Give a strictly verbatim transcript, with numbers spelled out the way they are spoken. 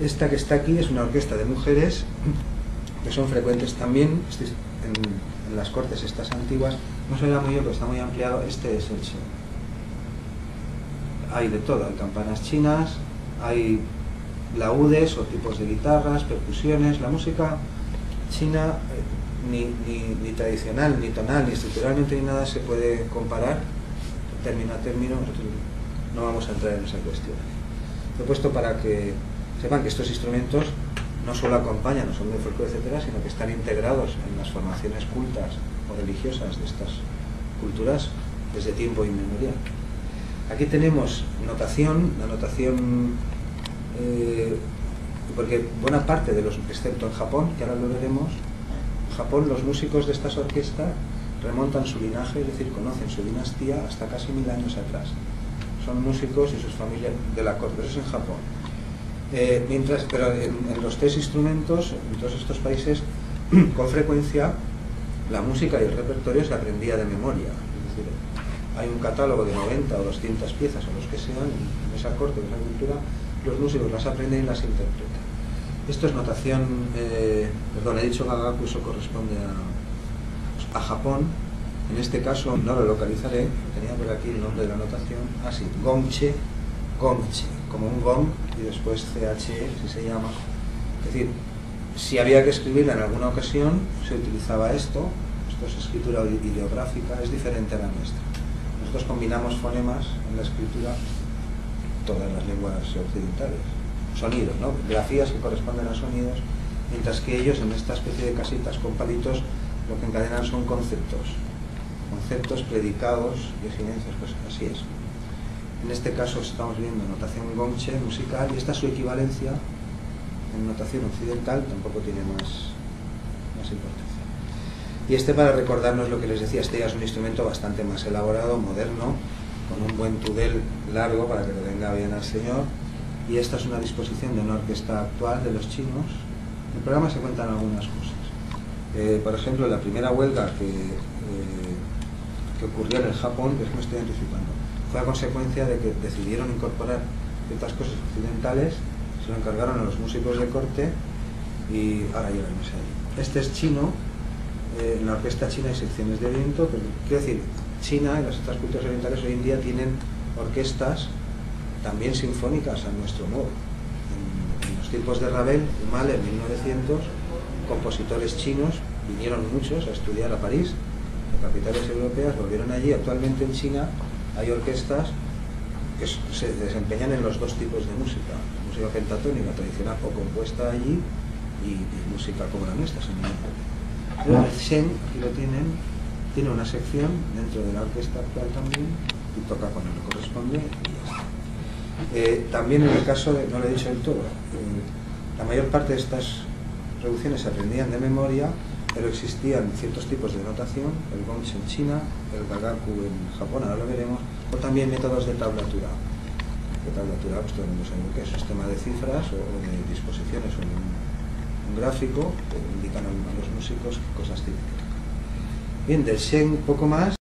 Esta que está aquí es una orquesta de mujeres que son frecuentes también en, en las cortes estas antiguas. No se ve muy bien, pero está muy ampliado. Este es el Sheng. Hay de todo, hay campanas chinas, hay laúdes o tipos de guitarras, percusiones. La música china eh, ni, ni, ni tradicional, ni tonal, ni estructuralmente ni nada se puede comparar término a término. Nosotros no vamos a entrar en esa cuestión. Lo he puesto para que sepan que estos instrumentos no solo acompañan, no son de folclore, etcétera, sino que están integrados en las formaciones cultas o religiosas de estas culturas desde tiempo inmemorial. Aquí tenemos notación, la notación, eh, porque buena parte de los, excepto en Japón, que ahora lo veremos, en Japón los músicos de estas orquestas remontan su linaje, es decir, conocen su dinastía hasta casi mil años atrás. Son músicos y sus familias de la corte, pero eso es en Japón. Eh, mientras, pero en, en los tres instrumentos, en todos estos países, con frecuencia la música y el repertorio se aprendía de memoria. Es decir, hay un catálogo de noventa o doscientas piezas o los que sean en esa corte, en esa cultura, los músicos las aprenden y las interpretan. Esto es notación, eh, perdón, he dicho Gagaku, eso corresponde a, a Japón. En este caso no lo localizaré, tenía por aquí el nombre de la notación, así, ah, gongche, gongche, como un gong y después C H E, si se llama. Es decir, si había que escribirla en alguna ocasión, se utilizaba esto. Esto es escritura ideográfica, es diferente a la nuestra. Nosotros combinamos fonemas en la escritura, todas las lenguas occidentales, sonidos, ¿no? Grafías que corresponden a sonidos, mientras que ellos en esta especie de casitas con palitos lo que encadenan son conceptos, conceptos, predicados y silencios, pues así es. En este caso estamos viendo notación gongche musical y esta es su equivalencia en notación occidental, tampoco tiene más, más importancia. Y este, para recordarnos lo que les decía, este ya es un instrumento bastante más elaborado, moderno, con un buen tudel largo para que le venga bien al señor, y esta es una disposición de una orquesta actual de los chinos. En el programa se cuentan algunas cosas. Eh, por ejemplo, la primera huelga que, eh, que ocurrió en el Japón, que es que me estoy anticipando, fue a consecuencia de que decidieron incorporar ciertas cosas occidentales, se lo encargaron a los músicos de corte y ahora llegaremos ahí. Este es chino, eh, en la orquesta china hay secciones de viento, pero quiero decir, China y las otras culturas orientales hoy en día tienen orquestas también sinfónicas a nuestro modo. En, en los tiempos de Ravel y Mahler en mil novecientos, compositores chinos vinieron muchos a estudiar a París, de capitales europeas, volvieron allí. Actualmente en China hay orquestas que se desempeñan en los dos tipos de música, música pentatónica tradicional o compuesta allí y, y música como la nuestra, sin ningún problema. El Sheng, aquí lo tienen, tiene una sección dentro de la orquesta actual también y toca cuando le corresponde y ya está. Eh, también en el caso de, no lo he dicho del todo, eh, la mayor parte de estas reducciones se aprendían de memoria, pero existían ciertos tipos de notación, el gongche en China, el gagaku en Japón, ahora lo veremos, o también métodos de tablatura. De tablatura, pues todo el mundo sabe lo que es, sistema de cifras o de disposiciones o de un, un gráfico que indican a los músicos qué cosas tienen que tocar. Bien, del Sheng poco más.